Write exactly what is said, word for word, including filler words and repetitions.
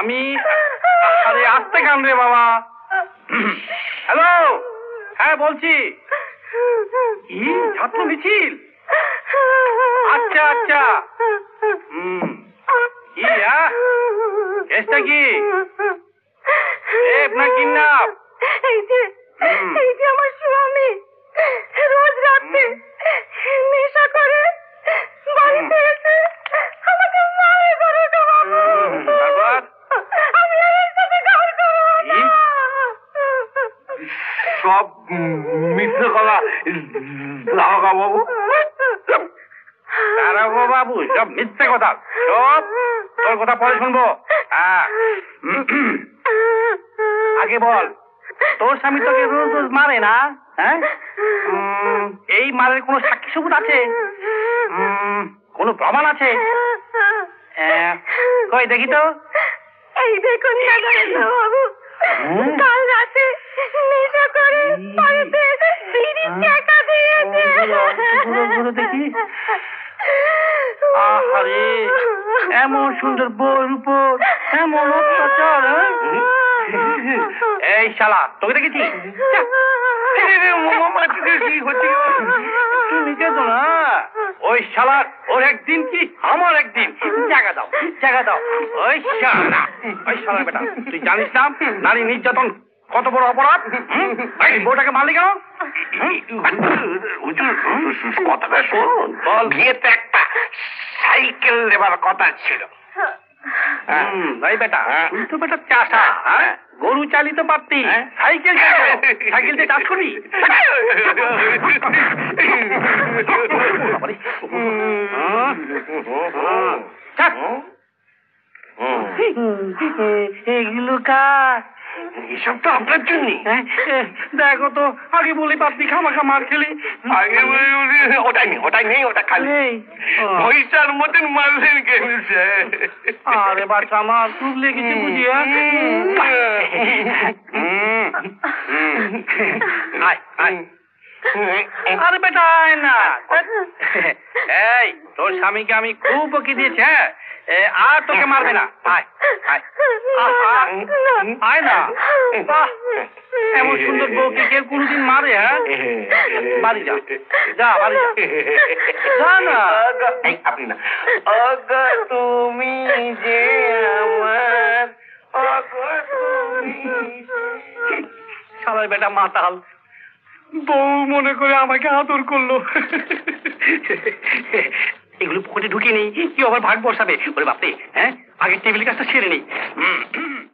আমি আরে আসতে কান রে বাবা। হ্যালো, হ্যাঁ বলছি। কি ছাত্র মিছিল? আচ্ছা আচ্ছা। হুম কি হ্যাঁ কেসটা কি? রেপ না কিডন্যাপ? এই যে এই যে আমার স্বামী রোজ রাতে নেশা করে বাড়িতে এসে আমাকে মারে ধরে বাবু। তারপর আমি আর এর সাথে ঘর করবো না। সব মিথ্যে কথা দারোগা বাবু। দারোগা বাবু সব মিথ্যে কথা। সব তোর কথা পরে শুনবো। হ্যাঁ আগে বল, তোর স্বামী তোকে রোজ রোজ মারে না? হ্যাঁ এই মারের কোনো সাক্ষী সবুত আছে? কোনো প্রমাণ আছে? কই দেখি তো। এই দেখুন না বাবু, কাল রাতে নেশা করে বাড়িতে এসে বিড়ি টাকা দিয়েছে। দেখি। আহারে, এমন সুন্দর বউর উপর এমন অত্যাচার। এই শালা তোকে দেখেছি। তুমি কেতো না ওই শালার, ওর একদিন কি আমার একদিন। জায়গা দাও জায়গা দাও। ওই শালা ওই শালার বেটা, তুই জানিস না নারী নির্যাতন কত বড় অপরাধ? বউটাকে মারলি কেন? কথাটা শোন। বল। বিয়েতে একটা সাইকেল নেবার কথা ছিল। বেটা তুই তো বেটা চাষা, গরু চালিত পারতি, সাইকেল সাইকেল দিয়ে চাষ করবি? এগুলো কার? এসব তো আপনার জন্য। দেখো তো আগে বলি পারতি, খামাখা মার খেলি। আগে ওটাই নেই ওটাই নেই ওটা খালি পয়সার মতন মারলেন কেন? আরে বাচ্চা আমার খুব লেগেছে বুঝি। আরে বেটা আয় না। এই তোর স্বামীকে আমি খুব বকি দিয়েছি। হ্যাঁ আর তোকে মারবে না। আয় আয় আয় না। এমন সুন্দর বউকে কেউ কোনদিন মারে? হ্যাঁ বাড়ি যা যা বাড়ি যা না। আপনি না তুমি যে আমার সবাই বেটা মাতাল, বউ মনে করে আমাকে আদর করলো। এগুলো পকেটে ঢুকিয়ে নেই, কি আবার ভাগ বসাবে? ওরে বাপরে, হ্যাঁ আগে টেবিল কাজটা ছেড়ে নেই।